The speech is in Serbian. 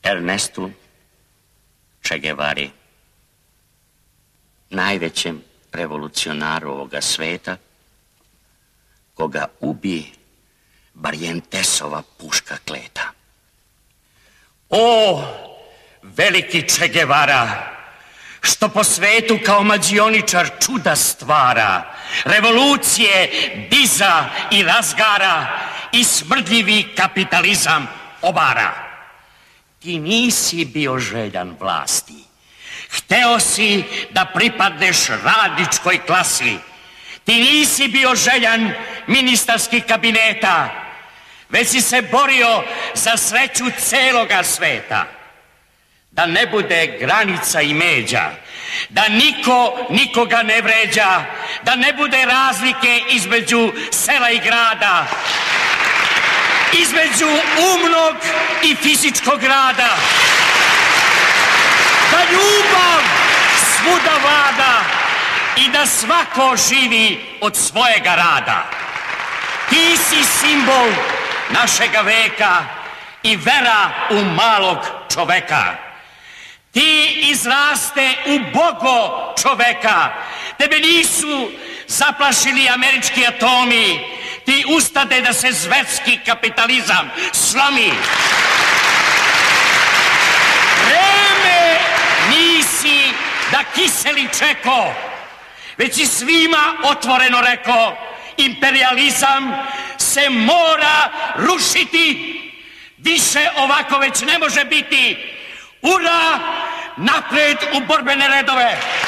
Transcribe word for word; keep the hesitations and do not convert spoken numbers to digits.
Ernestu Che Guevari, najvećem revolucionaru ovoga sveta, koga ubi Barrientesova puška kleta. O, veliki Che Guevara, što po svetu kao mađioničar čuda stvara, revolucije diza i razgara i smrdljivi kapitalizam obara. Ti nisi bio željan vlasti. Hteo si da pripadneš radničkoj klasi. Ti nisi bio željan ministarskih kabineta, već si se borio za sreću celoga sveta. Da ne bude granica i međa, da niko nikoga ne vređa, da ne bude razlike između sela i grada, između umnog i fizičkog rada, da ljubav svuda vlada i da svako živi od svojega rada. Ti si simbol našega veka i vera u malog čoveka. Ti izraste u Bogo čoveka. Tebe nisu zaplašili američki atomi. Ti ustade da se zverski kapitalizam slomi. Vreme nisi da kiseli čeko, već si svima otvoreno rekao, imperializam se mora rušiti. Više ovako već ne može biti. Ura, napred u borbene redove!